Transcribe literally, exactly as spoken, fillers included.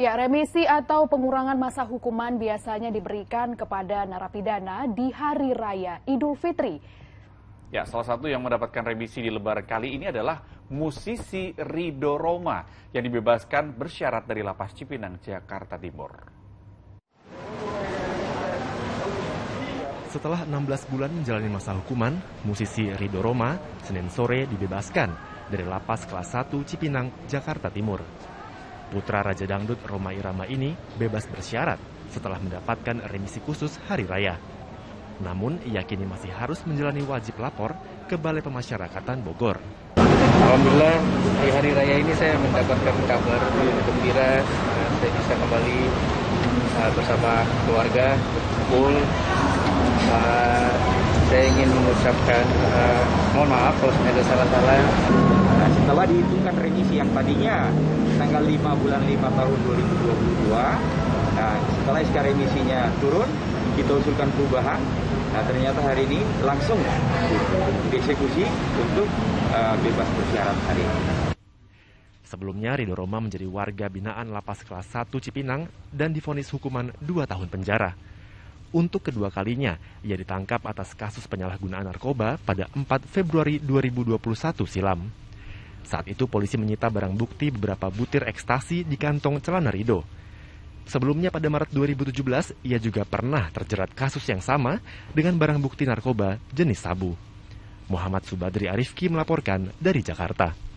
Ya, remisi atau pengurangan masa hukuman biasanya diberikan kepada narapidana di Hari Raya Idul Fitri. Ya, salah satu yang mendapatkan remisi di Lebaran kali ini adalah musisi Ridho Roma yang dibebaskan bersyarat dari Lapas Cipinang, Jakarta Timur. Setelah enam belas bulan menjalani masa hukuman, musisi Ridho Roma Senin sore dibebaskan dari Lapas Kelas satu Cipinang, Jakarta Timur. Putra Raja Dangdut Rhoma Irama ini bebas bersyarat setelah mendapatkan remisi khusus Hari Raya. Namun, ia kini masih harus menjalani wajib lapor ke Balai Pemasyarakatan Bogor. Alhamdulillah, di Hari Raya ini saya mendapatkan kabar gembira, saya bisa kembali uh, bersama keluarga, kumpul. Uh, saya ingin mengucapkan uh, mohon maaf kalau ada salah-salah. Nah, setelah dihitungkan remisi yang tadinya tanggal lima bulan lima tahun dua ribu dua puluh dua, nah, setelah S K remisinya turun, kita usulkan perubahan. Nah, ternyata hari ini langsung dieksekusi untuk uh, bebas bersyarat hari ini. Sebelumnya, Ridho Roma menjadi warga binaan Lapas Kelas satu Cipinang dan divonis hukuman dua tahun penjara. Untuk kedua kalinya, ia ditangkap atas kasus penyalahgunaan narkoba pada empat Februari dua ribu dua puluh satu silam. Saat itu polisi menyita barang bukti beberapa butir ekstasi di kantong celana Ridho. Sebelumnya pada Maret dua ribu tujuh belas, ia juga pernah terjerat kasus yang sama dengan barang bukti narkoba jenis sabu. Muhammad Subadri Arifki melaporkan dari Jakarta.